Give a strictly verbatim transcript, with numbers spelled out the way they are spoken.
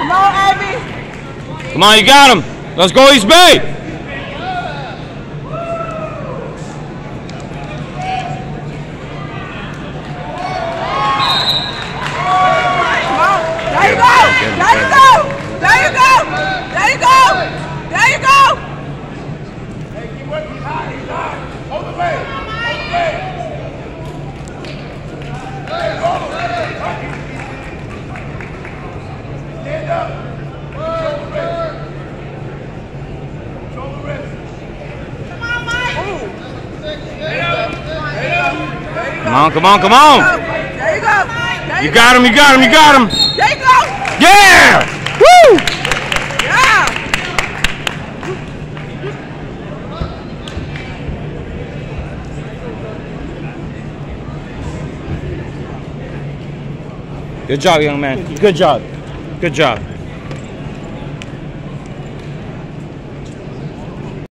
Come on, Abby. Come on, you got him. Let's go, East Bay. There you go! There you go! There you go! There you go! There you go! Hey, keep working. He's high. He's high. Hold the way. Hold the way. Hey, hold the way. Stand up. Shoulder wrist. Shoulder wrist. Come on, Mike! Head up. Head up. There you go. Come on, come on, come on. There you go! There You got him, you got him, you got him. There you go! Yeah! Woo! Yeah! Good job, young man. Good job. Good job.